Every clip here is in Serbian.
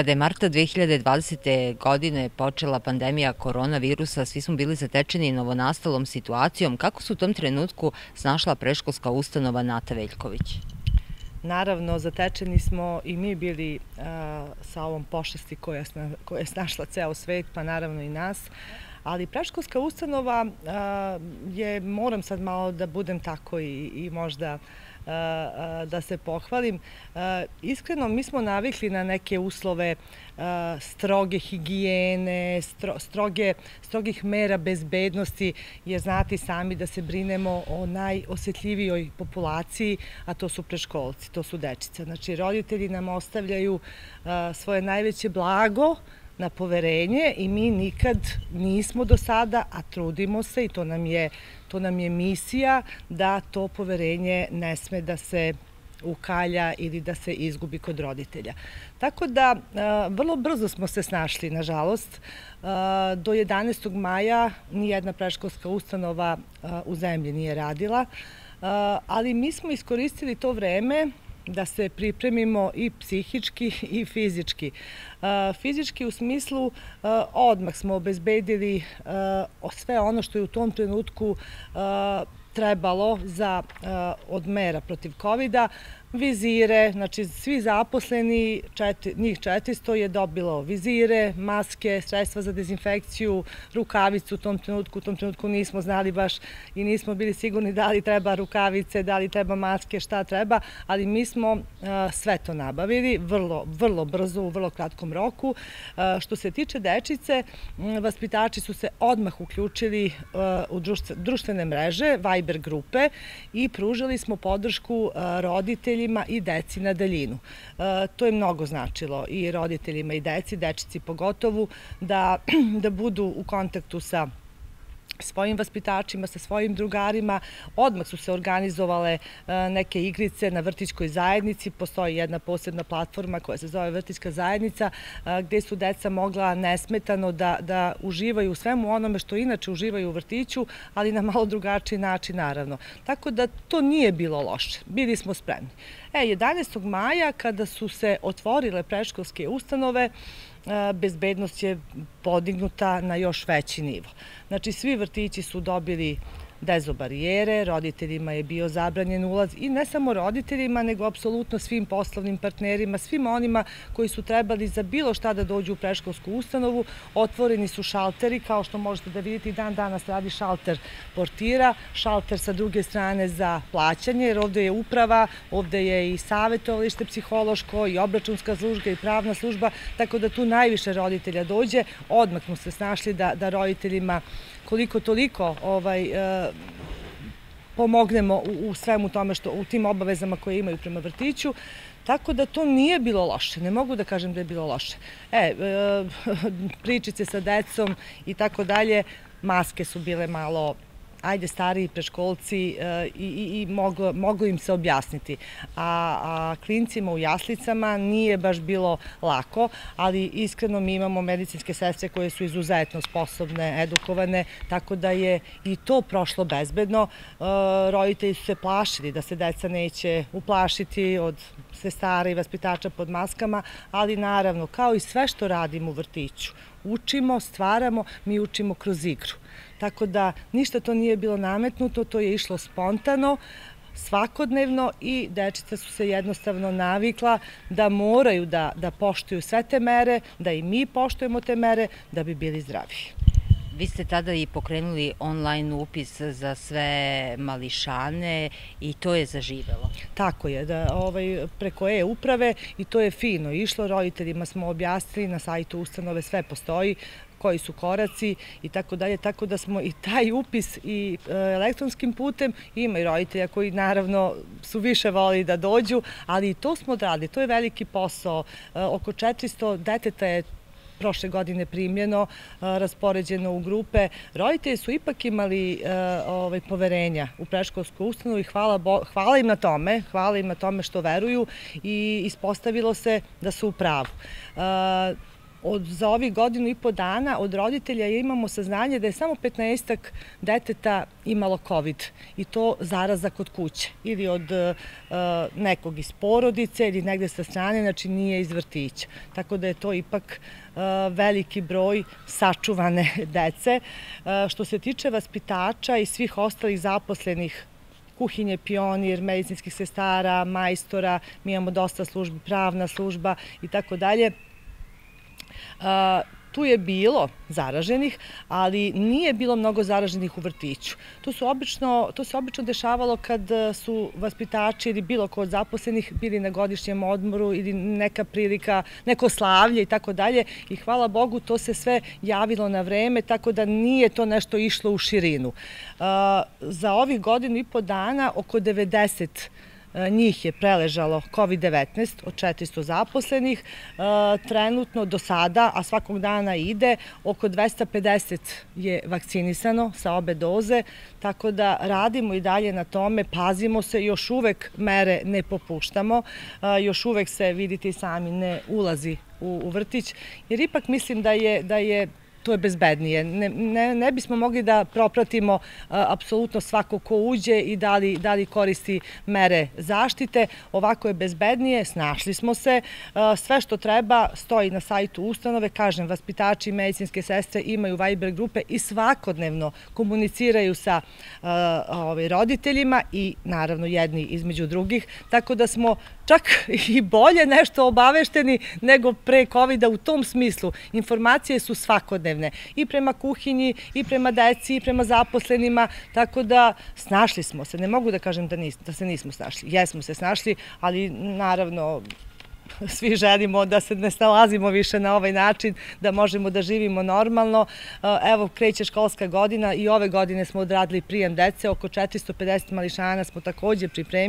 Kada je marta 2020. godine počela pandemija koronavirusa, svi smo bili zatečeni novonastalom situacijom. Kako se u tom trenutku snašla predškolska ustanova Nata Veljković? Naravno, zatečeni smo i mi bili sa ovom pošasti koja je snašla ceo svet, pa naravno i nas. Ali predškolska ustanova je, moram sad malo da budem tako i možda da se pohvalim. Iskreno, mi smo navikli na neke uslove stroge higijene, strogih mera bezbednosti, jer znate sami da se brinemo o najosetljivijoj populaciji, a to su predškolci, to su dečice. Znači, roditelji nam ostavljaju svoje najveće blago na poverenje i mi nikad nismo do sada, a trudimo se i to nam je misija, da to poverenje ne sme da se ukalja ili da se izgubi kod roditelja. Tako da, vrlo brzo smo se snašli, nažalost. Do 11. maja nijedna predškolska ustanova u zemlji nije radila, ali mi smo iskoristili to vreme da se pripremimo i psihički i fizički. Fizički u smislu odmah smo obezbedili sve ono što je u tom trenutku trebalo od mera protiv COVID-a, vizire, znači svi zaposleni, njih 400 je dobilo vizire, maske, sredstva za dezinfekciju, rukavicu u tom trenutku nismo znali baš i nismo bili sigurni da li treba rukavice, da li treba maske, šta treba, ali mi smo sve to nabavili vrlo brzo, u vrlo kratkom roku. Što se tiče dečice, vaspitači su se odmah uključili u društvene mreže, Viber grupe i pružili smo podršku roditeljima i deci na daljinu. To je mnogo značilo i roditeljima i dečici pogotovo, da budu u kontaktu sa svojim vaspitačima, sa svojim drugarima. Odmah su se organizovale neke igrice na vrtićkoj zajednici. Postoji jedna posebna platforma koja se zove Vrtićka zajednica, gde su deca mogla nesmetano da uživaju u svemu onome što inače uživaju u vrtiću, ali na malo drugačiji način, naravno. Tako da to nije bilo loše. Bili smo spremni. 11. maja, kada su se otvorile predškolske ustanove, bezbednost je podignuta na još veći nivo. Znači, svi vrtići su dobili dezobarijere, roditeljima je bio zabranjen ulaz i ne samo roditeljima, nego apsolutno svim poslovnim partnerima, svima onima koji su trebali za bilo šta da dođu u predškolsku ustanovu. Otvoreni su šalteri, kao što možete da vidite i dan danas radi šalter portira, šalter sa druge strane za plaćanje, jer ovde je uprava, ovde je i savetovalište psihološko, i obračunska služba, i pravna služba, tako da tu najviše roditelja dođe. Odmah smo se snašli da roditeljima koliko toliko pomognemo u svemu tome, u tim obavezama koje imaju prema vrtiću, tako da to nije bilo loše. Ne mogu da kažem da je bilo loše. Pričice sa decom i tako dalje, maske su bile malo, ajde, stariji predškolci i moglo im se objasniti. A klincima u jaslicama nije baš bilo lako, ali iskreno mi imamo medicinske sestre koje su izuzetno sposobne, edukovane, tako da je i to prošlo bezbedno. Roditelji su se plašili da se deca neće uplašiti od sestara i vaspitača pod maskama, ali naravno, kao i sve što radimo u vrtiću, učimo, stvaramo, mi učimo kroz igru. Tako da ništa to nije bilo nametnuto, to je išlo spontano, svakodnevno i dečica su se jednostavno navikla da moraju da poštuju sve te mere, da i mi poštujemo te mere da bi bili zdraviji. Vi ste tada i pokrenuli online upis za sve mališane i to je zaživelo. Tako je, preko e-uprave i to je fino išlo, roditeljima smo objasnili, na sajtu ustanove sve postoji, koji su koraci i tako dalje, tako da smo i taj upis i elektronskim putem, ima i roditelja koji naravno su više volili da dođu, ali i to smo odradili, to je veliki posao, oko 400 deteta je prošle godine primljeno, raspoređeno u grupe. Roditelji su ipak imali poverenja u predškolsku ustanovu i hvala im na tome što veruju i ispostavilo se da su u pravu. za ovih 1,5 dana od roditelja imamo saznanje da je samo 15 deteta imalo COVID i to zaraza kod kuće ili od nekog iz porodice ili negde sa strane, znači nije iz vrtića. Tako da je to ipak veliki broj sačuvane dece. Što se tiče vaspitača i svih ostalih zaposlenih, kuhinje, pionir, medicinskih sestara, majstora, mi imamo dosta službi, pravna služba i tako dalje. Tu je bilo zaraženih, ali nije bilo mnogo zaraženih u vrtiću. To se obično dešavalo kad su vaspitači ili bilo ko od zaposlenih bili na godišnjem odmoru ili neka prilika, neko slavlje i tako dalje. I hvala Bogu, to se sve javilo na vreme, tako da nije to nešto išlo u širinu. Za ovih 1,5 dana oko 90 njih je preležalo COVID-19 od 400 zaposlenih. Trenutno do sada, a svakog dana ide, oko 250 je vakcinisano sa obe doze, tako da radimo i dalje na tome, pazimo se, još uvek mere ne popuštamo, još uvek se, vidite i sami, ne ulazi u vrtić, jer ipak mislim to je bezbednije. Ne bismo mogli da propratimo apsolutno svako ko uđe i da li koristi mere zaštite. Ovako je bezbednije, snašli smo se. Sve što treba stoji na sajtu ustanove. Kažem, vaspitači i medicinske sestre imaju Viber grupe i svakodnevno komuniciraju sa roditeljima i naravno jedni između drugih. Tako da smo čak i bolje nešto obavešteni nego pre COVID-a u tom smislu. Informacije su svakodnevne i prema kuhinji, i prema deci, i prema zaposlenima, tako da snašli smo se. Ne mogu da kažem da se nismo snašli. Jesmo se snašli, ali naravno svi želimo da se ne snalazimo više na ovaj način, da možemo da živimo normalno. Evo, kreće školska godina i ove godine smo odradili prijem dece, oko 450 mališana smo takođe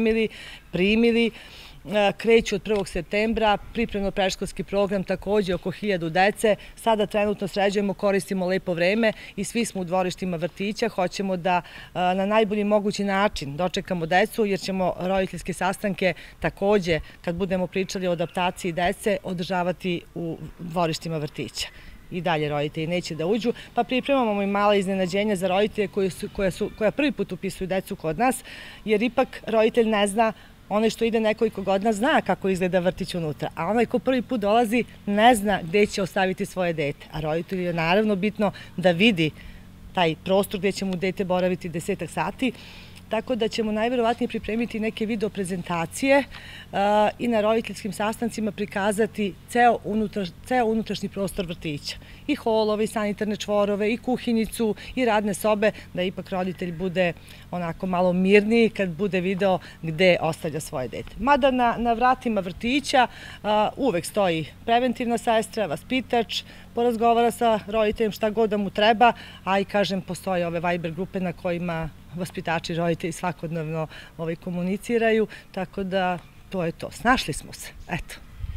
primili. Kreću od 1. septembra, pripremno-predškolski program takođe oko 1000 dece. Sada trenutno sređujemo, koristimo lepo vreme i svi smo u dvorištima vrtića. Hoćemo da na najbolji mogući način dočekamo decu, jer ćemo roditeljske sastanke takođe, kad budemo pričali o adaptaciji dece, održavati u dvorištima vrtića. I dalje roditelji neće da uđu, pa pripremamo i mala iznenađenja za roditelje koja prvi put upisuju decu kod nas, jer ipak roditelj ne zna. Onaj što ide nekoliko godina zna kako izgleda vrtić unutra, a onaj ko prvi put dolazi ne zna gde će ostaviti svoje dete. A roditelju je naravno bitno da vidi taj prostor gde će mu dete boraviti 10 sati, tako da ćemo najverovatnije pripremiti neke video prezentacije i na roditeljskim sastancima prikazati ceo unutrašnji prostor vrtića. I holove, i sanitarne čvorove, i kuhinjicu, i radne sobe, da ipak roditelj bude onako malo mirniji kad bude video gde ostavlja svoje dete. Mada na vratima vrtića uvek stoji preventivna sestra, vaspitač, porazgovara sa roditeljem šta god da mu treba, a i kažem, postoje ove Viber grupe na kojima vaspitači i roditelji svakodnevno komuniciraju, tako da to je to. Snašli smo se, eto.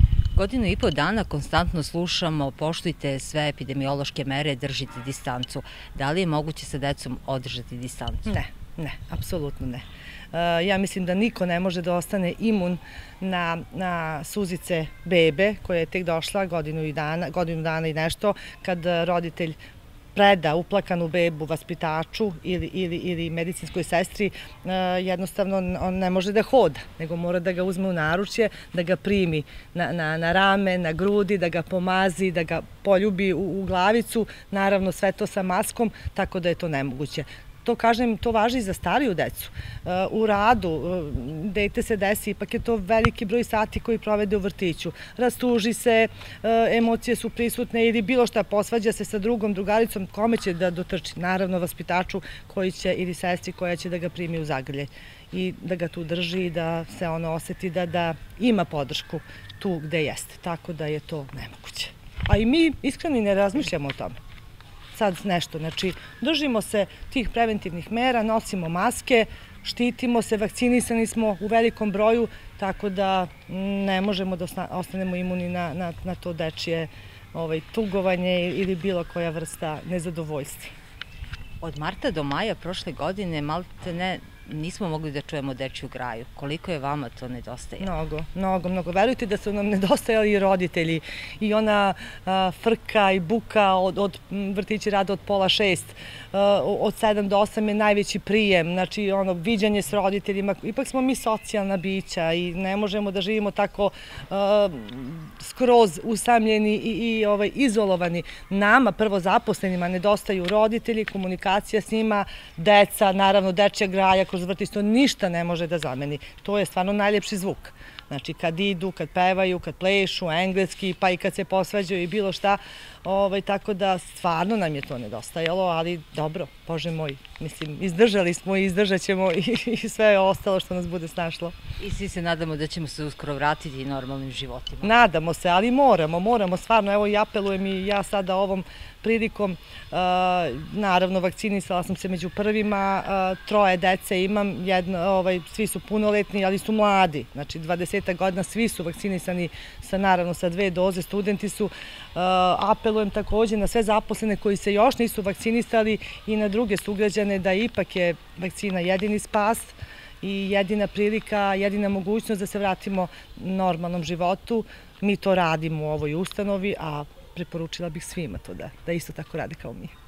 1,5 dana konstantno slušamo, poštujte sve epidemiološke mere, držite distancu. Da li je moguće sa decom održati distancu? Ne, apsolutno ne. Ja mislim da niko ne može da ostane imun na suzice bebe koja je tek došla godinu dana i nešto, kad roditelj preda uplakanu bebu vaspitaču ili medicinskoj sestri, jednostavno on ne može da hoda, nego mora da ga uzme u naručje, da ga primi na rame, na grudi, da ga pomazi, da ga poljubi u glavicu, naravno sve to sa maskom, tako da je to nemoguće. To kažem, to važi i za stariju decu. U radu, dete se desi, ipak je to veliki broj sati koji provede u vrtiću. Rastuži se, emocije su prisutne ili bilo šta, posvađa se sa drugaricom, kome će da dotrči? Naravno, vaspitaču koji će ili sestri koja će da ga primi u zagrljaj i da ga tu drži i da se ono oseti da ima podršku tu gde jeste. Tako da je to nemoguće. A i mi iskreno ne razmišljamo o tome. Sad nešto, znači držimo se tih preventivnih mera, nosimo maske, štitimo se, vakcinisani smo u velikom broju, tako da ne možemo da ostanemo imuni na to dečije tugovanje ili bilo koja vrsta nezadovoljstva. Od marta do maja prošle godine malte ne nismo mogli da čujemo dečju graju. Koliko je vama to nedostaje? Mnogo. Verujte da su nam nedostajali i roditelji i ona frka i buka od vrtići rada od 5:30, od 7 do 8 je najveći prijem, znači viđanje s roditeljima. Ipak smo mi socijalna bića i ne možemo da živimo tako skroz usamljeni i izolovani. Nama, prvo zaposlenima, nedostaju roditelji, komunikacija s njima, deca, naravno dečja graja kroz vrtić, to ništa ne može da zameni. To je stvarno najljepši zvuk. Znači, kad idu, kad pevaju, kad plešu, engleski, pa i kad se posvađaju i bilo šta, tako da stvarno nam je to nedostajalo, ali dobro, Bože moj, mislim, izdržali smo i izdržat ćemo i sve ostalo što nas bude snašlo. I svi se nadamo da ćemo se uskoro vratiti normalnim životima. Nadamo se, ali moramo stvarno, evo i apelujem i ja sada ovom prilikom, naravno vakcinisala sam se među prvima, 3 dece imam, svi su punoletni, ali su mladi, znači 20 godina, svi su vakcinisani naravno sa 2 doze, studenti su. Apelujem takođe na sve zaposlene koji se još nisu vakcinisali i na druge sugrađane da ipak je vakcina jedini spas i jedina prilika, jedina mogućnost da se vratimo normalnom životu. Mi to radimo u ovoj ustanovi, a preporučila bih svima to da isto tako rade kao mi.